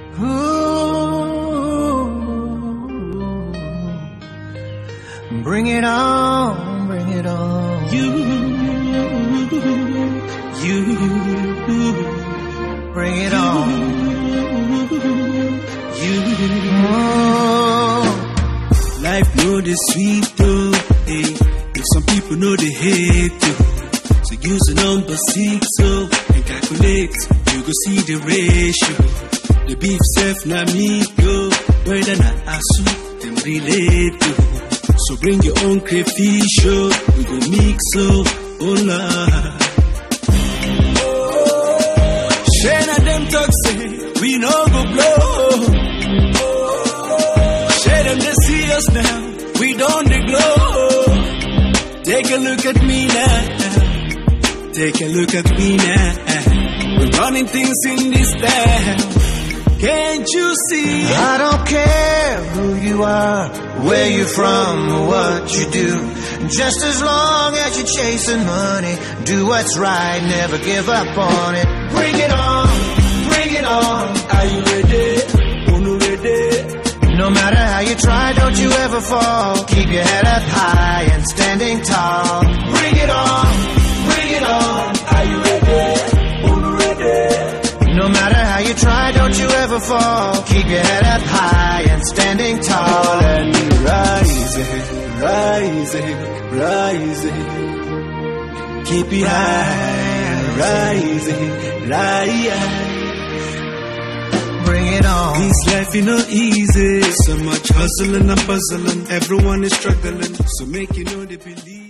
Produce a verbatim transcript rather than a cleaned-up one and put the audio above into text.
Ooh, bring it on, bring it on. You, you, bring it on. You, Oh, life know the sweet though, hey. If some people know they hate you, so use the number six so and calculate, you go see the ratio. The beef self na me go, whether na asu them relate to. So bring your own crayfish, oh, we go mix so, oh la. Share them talk say we no go blow. Share them they see us now, we don't they glow. Take a look at me now. Take a look at me now. We're running things in this town. Can't you see? I don't care who you are, where you're from, or what you do. Just as long as you're chasing money, do what's right, never give up on it. Bring it on, bring it on. Are you ready? Unu ready? No matter how you try, don't you ever fall. Keep your head up high and standing tall. Bring it on, bring it on. Are you ready? Unu ready? No matter how you try, don't you ever fall. Keep your head up high and standing tall. And rising, rising, rising. Keep it high, rising, rising. Bring it on. This life is not easy. So much hustling and puzzling. Everyone is struggling. So make you know they believe.